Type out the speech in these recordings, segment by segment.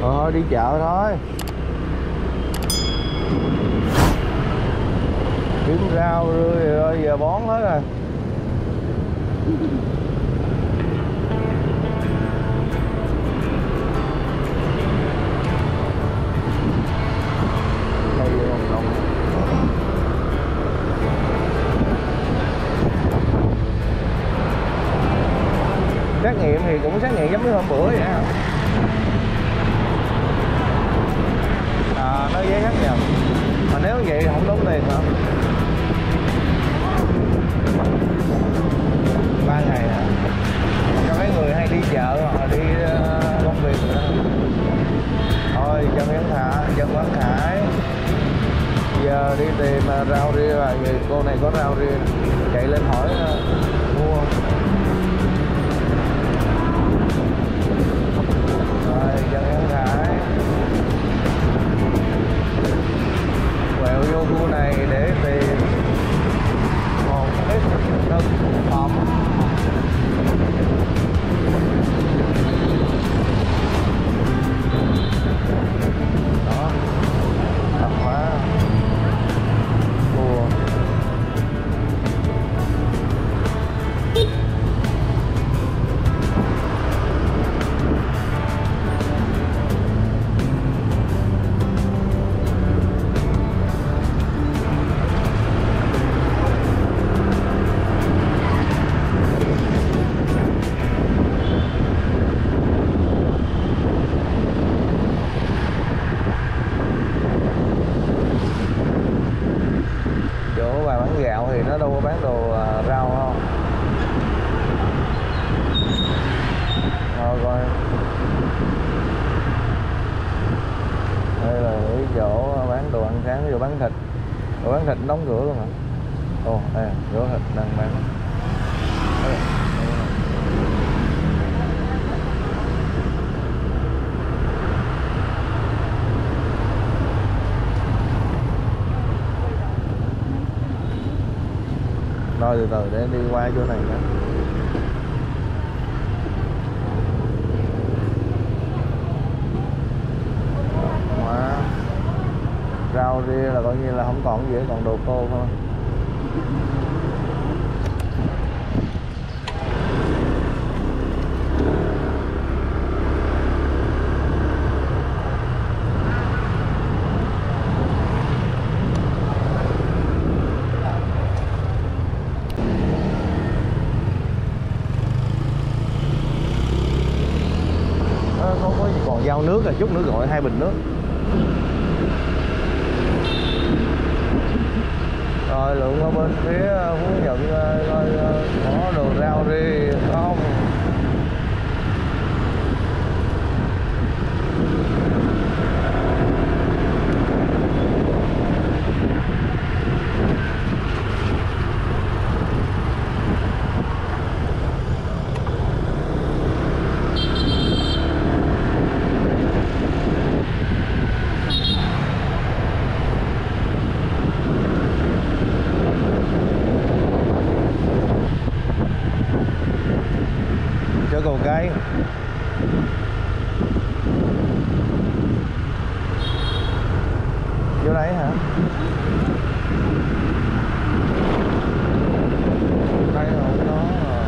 Thôi đi chợ thôi, kiếm rau rồi giờ bón hết rồi. Xét nghiệm thì cũng xét nghiệm giống như hôm bữa vậy á. Nó giấy xác nhận mà nếu vậy thì không tốn tiền hả? 3 ngày hả? Cho mấy người hay đi chợ hoặc là đi công việc nữa. Thôi dân Quán Khải giờ đi tìm rau ria là cô này có rau ria, chạy lên hỏi mua. Rồi dân Quán Khải quẹo vô khu này để tìm một ít thực phẩm. Đó, tạp hóa mua. Chỗ bà bán gạo thì nó đâu có bán đồ rau không? Thôi coi đây là cái chỗ bán đồ ăn sáng, chỗ bán thịt. Chỗ bán thịt đóng cửa luôn hả? Ồ, đây chỗ thịt đang bán. Rồi từ từ để đi qua chỗ này nữa. Rau ria là coi như là không còn gì, còn đồ khô thôi. Không có gì còn giao nước rồi, chút nữa gọi 2 bình nước. Rồi lượng ở bên phía Phú Nhuận coi có đồ rau ria không. Chợ Cầu Cây. Vô đấy hả? Đây không có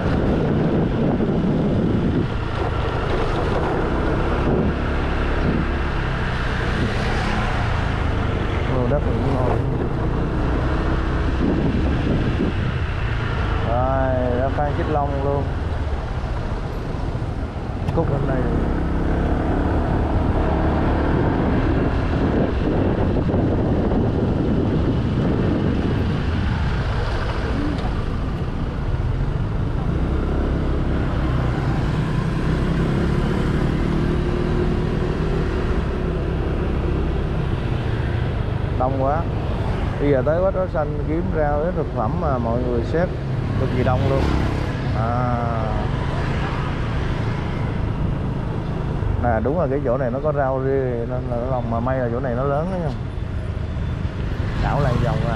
đồ đất cũng ngon. Rồi, ra Phan Xích Long luôn. Cúc bên đây. Đông quá. Bây giờ tới Bách Hóa Xanh kiếm rau đến thực phẩm mà mọi người xếp cực kỳ đông luôn. Nè đúng là cái chỗ này nó có rau ria nên là lòng, mà may là chỗ này nó lớn đó nha. Đảo lại vòng rồi.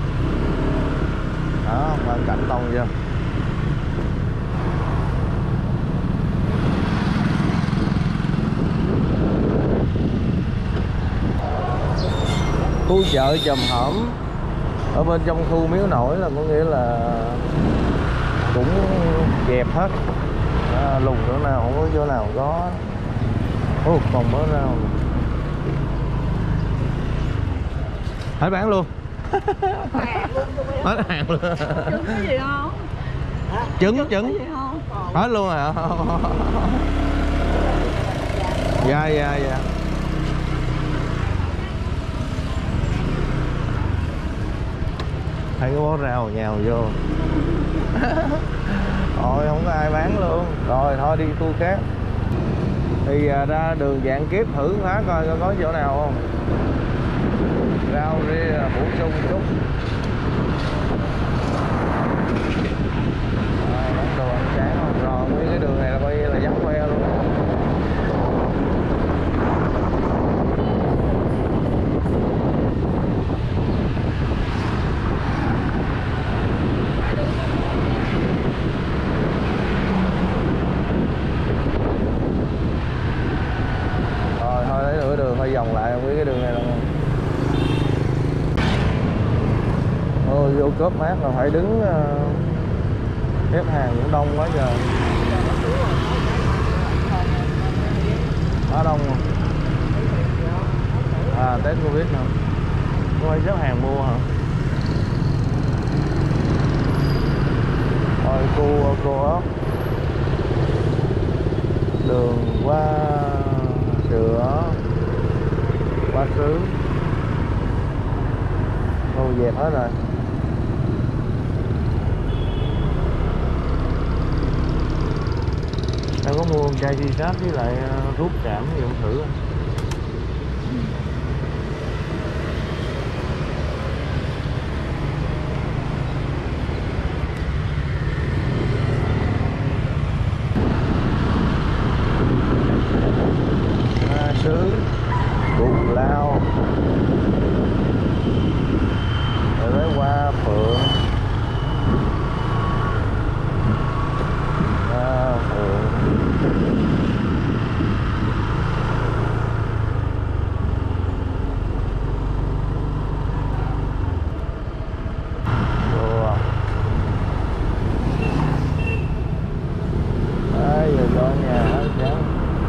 Đó, quan cảnh đông chưa? Khu chợ Chùm Hổm ở bên trong khu Miếu Nổi là có nghĩa là cũng dẹp hết, lùng chỗ nào không có chỗ nào có. Còn mới nào hết bán luôn. Hết hàng luôn. Trứng có gì không? Trứng hết luôn à? Dạ. Thấy cái bó rau nhào vô. Rồi không có ai bán luôn. Rồi thôi đi khu khác. Thì ra đường Vạn Kiếp thử phá coi có chỗ nào không. Rau ria bổ sung chút. Bán đồ ăn sáng không? Rồi mấy cái đường này là coi như là vắng que luôn. Thôi lấy nửa đường hơi vòng lại, không biết cái đường này là vô cốp mát là phải đứng xếp hàng cũng đông quá trời. Ở đông không? Test Covid hả? Có phải xếp hàng mua hả? Rồi cô ốc đường qua sữa qua sứ dẹp hết rồi. Em có mua một chai chi sát với lại thuốc cảm gì không thử không? Sứ Cù Lao rồi tới Hoa Phượng. Giờ cho nhà hết trắng.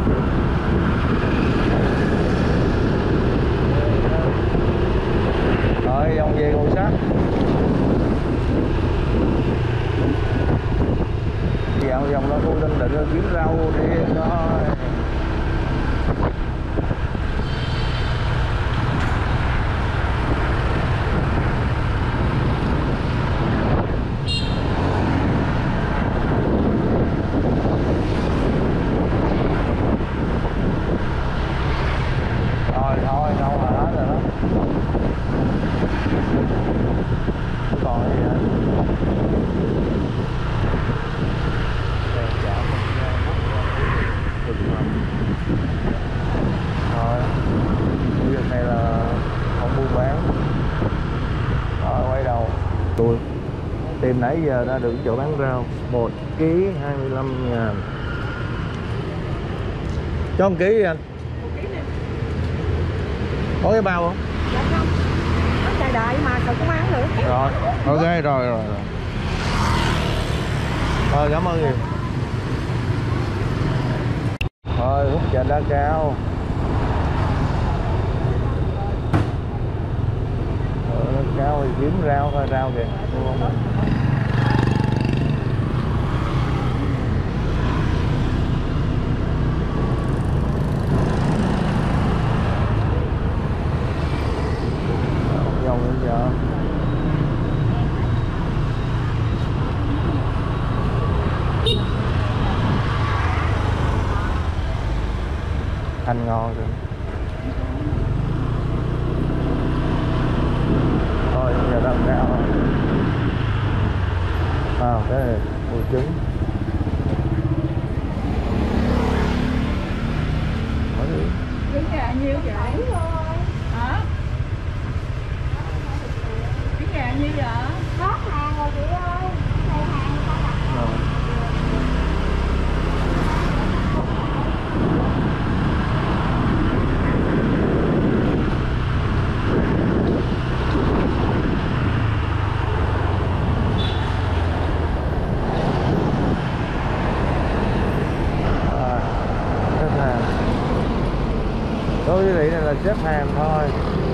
Rồi vòng về Ngôi Sắt. Dạo vòng ra khu Ninh Định kiếm rau đi thôi. Thôi đâu mà hết rồi đó. Còn gì hả? Rồi việc này là không buôn bán. Rồi quay đầu tôi tìm nãy giờ ra được chỗ bán rau 1 kg 25.000. Cho 1 kg đi anh. Có cái bao không? Dạ không. Nó chạy đại mà cậu cũng bán nữa. Rồi, ok rồi. Thôi cảm ơn nhiều. Thôi hút trà đá cao. Đá cao thì kiếm rau coi rau kìa, đúng không? Thanh ngon rồi. Thôi giờ đâm rau. Cái này mua trứng. Trứng gà nhiêu vậy? Hả? Trứng gà nhiêu vậy? Hết hàng rồi chị ơi. Thầy hàng người ta đặt. Số siêu thị này là xếp hàng thôi.